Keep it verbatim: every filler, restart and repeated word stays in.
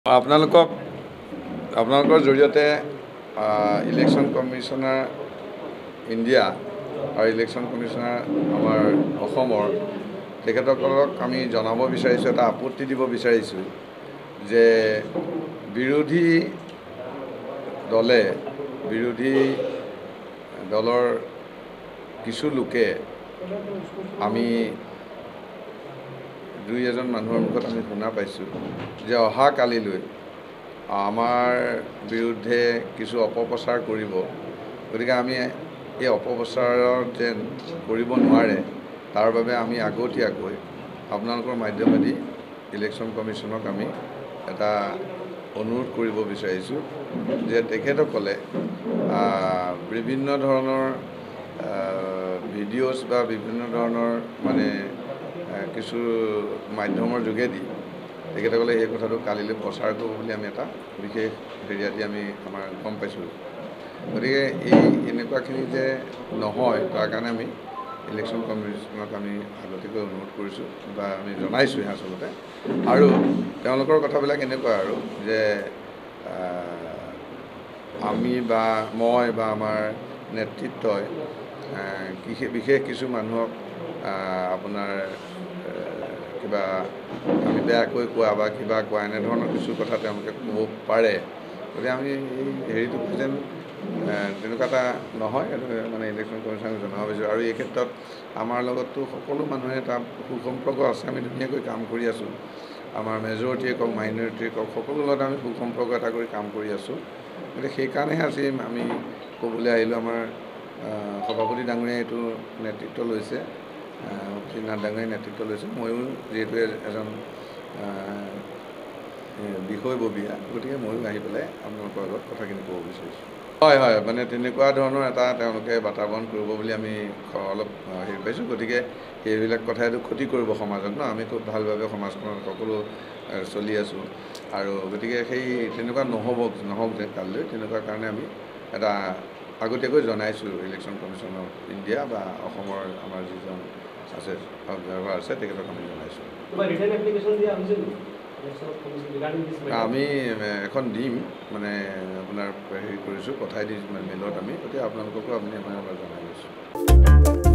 আপোনালোকক আপোনালোকৰ জৰিয়তে ইলেকশ্যন কমিশনাৰ ইণ্ডিয়া আৰু ইলেকশ্যন কমিশনাৰ আমাৰ অসমৰ তেখেতসকলক আমি জনাব বিচাৰিছোঁ, এটা আপত্তি দিব বিচাৰিছোঁ যে বিৰোধী দলে বিৰোধী দলৰ কিছু লোকে আমি দুই এজন মানুহৰ মুখত আমি শুনা পাইছোঁ যে অহা কালিলৈ আমাৰ বিৰুদ্ধে কিছু অপপ্ৰচাৰ কৰিব। গতিকে আমি এই অপপ্ৰচাৰৰ যেন কৰিব নোৱাৰে তাৰ বাবে আমি আগতীয়াকৈ আপোনালোকৰ মাধ্যমেদি ইলেকশ্যন কমিশ্যনক আমি এটা অনুৰোধ কৰিব বিচাৰিছোঁ যে তেখেতসকলে বিভিন্ন ধৰণৰ ভিডিঅ'ছ বা বিভিন্ন ধৰণৰ মানে কিছু মাধ্যমৰ যোগেদি তেখেতসকলে এই কথাটো কালিলৈ প্ৰচাৰ কৰিব বুলি আমি এটা বিশেষ হেৰিয়াদি আমি আমাৰ গম পাইছোঁ। গতিকে এই এনেকুৱাখিনি যে নহয় তাৰ কাৰণে আমি ইলেকশ্যন কমিশ্যনক আমি আগতীয়াকৈ অনুৰোধ কৰিছোঁ বা আমি জনাইছোঁহে আচলতে। আৰু তেওঁলোকৰ কথাবিলাক এনেকুৱা আৰু যে আমি বা মই বা আমাৰ নেতৃত্বই বিশেষ কিছু মানুহক আপোনাৰ কিবা আমি বেয়াকৈ কোৱা বা কিবা কোৱা এনেধৰণৰ কিছু কথা তেওঁলোকে ক'ব পাৰে। গতিকে আমি এই হেৰিটো যেন তেনেকুৱা এটা নহয়, এইটো মানে ইলেকশ্যন কমিশ্যনক জনাব বিচাৰোঁ। আৰু এই ক্ষেত্ৰত আমাৰ লগততো সকলো মানুহে এটা সুসম্পৰ্ক আছে, আমি ধুনীয়াকৈ কাম কৰি আছোঁ। আমাৰ মেজৰিটিয়ে কওক মাইনৰিটিয়ে কওক সকলোৰ লগত আমি সুসম্পৰ্ক এটা কৰি কাম কৰি আছোঁ। গতিকে সেইকাৰণেহে আজি আমি ক'বলৈ আহিলোঁ। আমাৰ সভাপতি ডাঙৰীয়াই এইটো নেতৃত্ব লৈছে, শ্ৰীনাথ ডাঙৰীয়াই নেতৃত্ব লৈছে, ময়ো যিহেতু এজন বিষয়ববীয়া, গতিকে ময়ো আহি পেলাই আপোনালোকৰ আগত কথাখিনি ক'ব বিচাৰিছোঁ। হয় হয় মানে তেনেকুৱা ধৰণৰ এটা তেওঁলোকে বাতাবৰণ কৰিব বুলি আমি অলপ হেৰি পাইছোঁ। গতিকে সেইবিলাক কথাইতো ক্ষতি কৰিব সমাজক ন। আমি খুব ভালভাৱে সমাজখনত সকলো চলি আছোঁ আৰু গতিকে সেই তেনেকুৱা নহ'ব নহওক যে কালিলৈ, তেনেকুৱা কাৰণে আমি এটা আগতীয়াকৈ জনাইছোঁ ইলেকশ্যন কমিশ্যন অফ ইণ্ডিয়া বা অসমৰ আমাৰ যিজন আছে অবজাৰ্ভাৰ আছে তেখেতক আমি জনাইছোঁ। আমি এখন দিম মানে আপোনাৰ হেৰি কৰিছোঁ, পঠাই দিছোঁ মেইলত আমি, গতিকে আপোনালোককো আপুনি আমাৰ জনাই দিছোঁ।